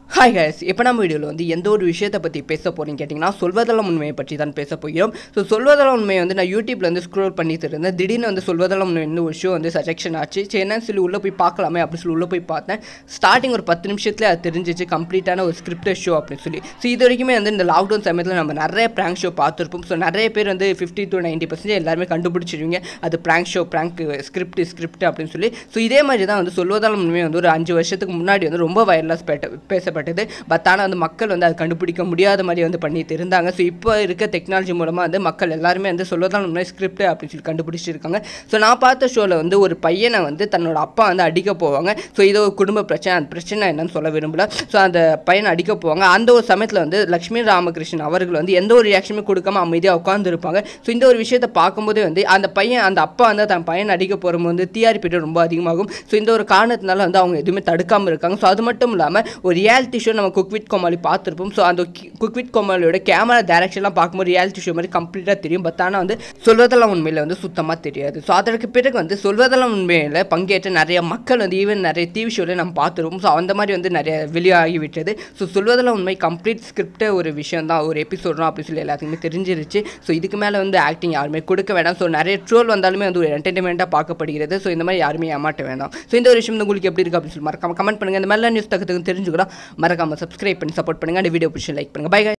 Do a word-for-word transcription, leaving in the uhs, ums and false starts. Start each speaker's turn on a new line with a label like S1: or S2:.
S1: Hi guys, இப்போ நம்ம வீடியோவில் வந்து எந்த ஒரு விஷயத்தை பற்றி பேச போகிறீங்க கேட்டிங்கன்னா சொல்வதெல்லாம் உண்மையை பற்றி தான் பேச போகிறோம். ஸோ சொல்வதெல்லாம் உண்மையை வந்து நான் யூடியூப்ல வந்து ஸ்க்ரோல் பண்ணிட்டு இருந்தேன். திடீர்னு வந்து சொல்வதெல்லாம் உண்மை வந்து ஒரு ஷோ வந்து சஜெக்ஷன் ஆச்சு. சரி என்னன்னு சொல்லி உள்ளே போய் பார்க்கலாமே அப்படின்னு சொல்லி உள்ளே போய் பார்த்தேன். ஸ்டார்டிங் ஒரு பத்து நிமிஷத்துல அது தெரிஞ்சிச்சு கம்ப்ளீட்டான ஒரு ஸ்கிரிப்டட் ஷோ அப்படின்னு சொல்லி. ஸோ இது வரைக்குமே வந்து இந்த லாக்டவுன் சமயத்தில் நம்ம நிறைய ப்ராங்க் ஷோ பார்த்துருப்போம். ஸோ நிறைய பேர் வந்து ஃபிஃப்டி டு நைன்ட்டி பர்சன்டேஜ் எல்லாருமே கண்டுபிடிச்சிருவீங்க அது prank show, prank script script அப்படின்னு சொல்லி. ஸோ இதே மாதிரி தான் வந்து சொல்வதெல்லாம் உண்மை வந்து ஒரு அஞ்சு வருஷத்துக்கு முன்னாடி வந்து ரொம்ப வைரலாக பேசப்பட்டது. பட் ஆனால் வந்து மக்கள் வந்து அது கண்டுபிடிக்க முடியாத மாதிரி வந்து பண்ணிட்டு இருந்தாங்க. ஸோ இப்போ இருக்க டெக்னாலஜி மூலமாக வந்து மக்கள் எல்லாருமே வந்து சொல்வதால் உண்மை ஸ்கிரிப்ட் அப்படின்னு சொல்லி கண்டுபிடிச்சிருக்காங்க. ஸோ நான் பார்த்த ஷோவில் வந்து ஒரு பையனை வந்து தன்னோட அப்பா வந்து அடிக்க போவாங்க. ஸோ இது ஒரு குடும்ப பிரச்சனை, அந்த பிரச்சனை என்னன்னு சொல்ல விரும்பல. ஸோ அந்த பையனை அடிக்க போவாங்க. அந்த ஒரு சமயத்தில் வந்து லட்சுமி ராமகிருஷ்ணன் அவர்கள் வந்து எந்த ஒரு ரியாக்ஷனுமே கொடுக்காம அமைதியாக உட்காந்துருப்பாங்க. ஸோ இந்த ஒரு விஷயத்தை பார்க்கும்போதே வந்து அந்த பையன் அந்த அப்பா வந்து தன் பையனை அடிக்க போகும்போது வந்து டிஆர்பி ரொம்ப அதிகமாகும். ஸோ இந்த ஒரு காரணத்தினால வந்து அவங்க எதுவுமே தடுக்காமல் இருக்காங்க. ஸோ அது மட்டும் இல்லாமல் ஒரு ரியாலிட்டி ஷோ நம்ம குக் வித் கோமாளி பார்த்துருப்போம். ஸோ அந்த குக் வித் கோமாளியோட கேமரா டைரக்ஷன்லாம் பார்க்கும்போது ரியாலிட்டி ஷோ மாதிரி கம்ப்ளீட்டாக தெரியும். பட் ஆனால் வந்து சொல்வதெல்லாம் உண்மையில் வந்து சுத்தமாக தெரியாது. ஸோ அதற்கு பிறகு வந்து சொல்வதெல்லாம் உண்மையில் பங்கேற்ற நிறைய மக்கள் வந்து ஈவன் நிறைய டிவி ஷோவில் நம்ம பார்த்துருப்போம். ஸோ அந்த மாதிரி வந்து நிறைய வெளியாகி விட்டது. ஸோ சொல்வதெல்லாம் உண்மை கம்ப்ளீட் ஸ்கிரிப்டே ஒரு விஷயம் தான், ஒரு எபிசோட் தான் அப்படின்னு சொல்லி எல்லாத்துக்குமே தெரிஞ்சிருச்சு. ஸோ இதுக்கு மேலே வந்து ஆக்டிங் யாருமே கொடுக்க வேண்டாம். ஸோ நிறைய ட்ரோல் வந்தாலுமே வந்து ஒரு என்டர்டைன்மெண்ட்டாக பார்க்கப்படுகிறது. ஸோ இந்த மாதிரி யாருமே ஏமாற்ற வேண்டாம். ஸோ இந்த ஒரு விஷயம் வந்து உங்களுக்கு எப்படி இருக்குது அப்படின்னு சொல்லி மறக்காம கமெண்ட் பண்ணுங்கள். இந்த மாதிரிலாம் நியூஸ் தகவல் தெரிஞ்சுக்கலாம். மறக்காம சப்ஸ்கிரைப் பண்ணி சப்போர்ட் பண்ணுங்கள். அந்த வீடியோ பிடிச்சி லைக் பண்ணுங்கள். பை.